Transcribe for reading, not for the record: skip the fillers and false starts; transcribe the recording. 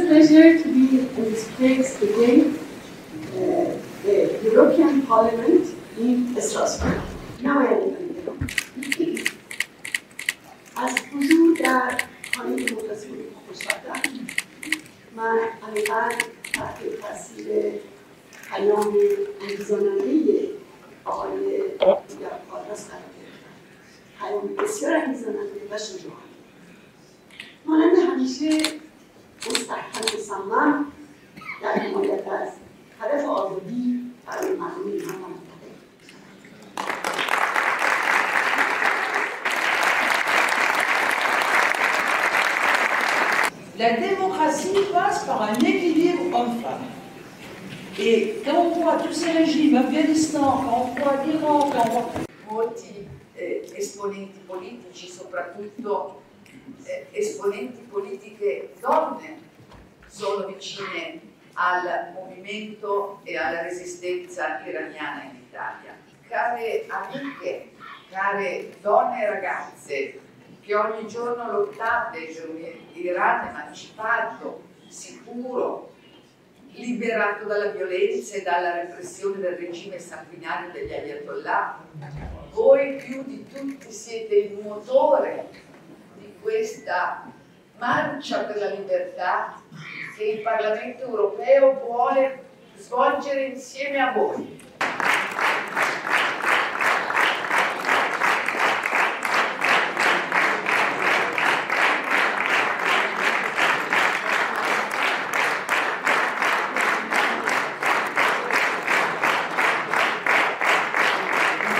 pleasure to be in this place today, the European Parliament in Strasbourg. از حضور در خانه دموکراسی خوشبختم. من عمیقاً تحت تاثیر پیام انگیزاننده آقای پادراس قرار گرفتم. پیام بسیار انگیزاننده و شجاعانه. مانند همیشه مستحکم مصمم در حمایت از هدف آزادی برای مردم ایران و منطقه. La démocratie passe par un équilibre homme-femme. Et quand on voit tous ces régimes, Afghanistan, quand on voit l'Iran, quand on voit... Molti esponenti politici, soprattutto esponenti politiche donne, sono vicine al movimento e alla resistenza iraniana in Italia. Care amiche, care donne e ragazze, che ogni giorno lottate per un Iran emancipato, sicuro, liberato dalla violenza e dalla repressione del regime sanguinario degli Ayatollah. Voi più di tutti siete il motore di questa marcia per la libertà che il Parlamento europeo vuole svolgere insieme a voi.